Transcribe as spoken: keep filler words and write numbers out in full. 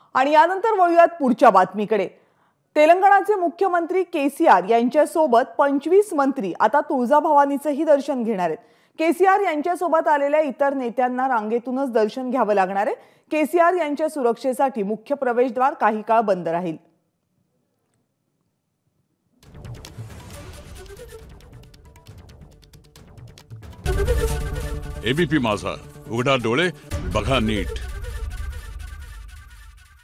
आणि यानंतर वळूयात पुढच्या बातमीकडे। तेलंगणाचे मुख्यमंत्री केसीआर यांच्यासोबत पंचवीस मंत्री आता तुळजाभवानीचेही दर्शन घेणार आहेत। केसीआर यांच्यासोबत आलेल्या इतर नेत्यांना रांगेतूनच दर्शन घ्यावे लागणार आहे। केसीआर यांच्या सुरक्षेसाठी मुख्य प्रवेशद्वार काही काळ बंद राहील। एबीपी माझा, उघडा डोळे बघा नीट।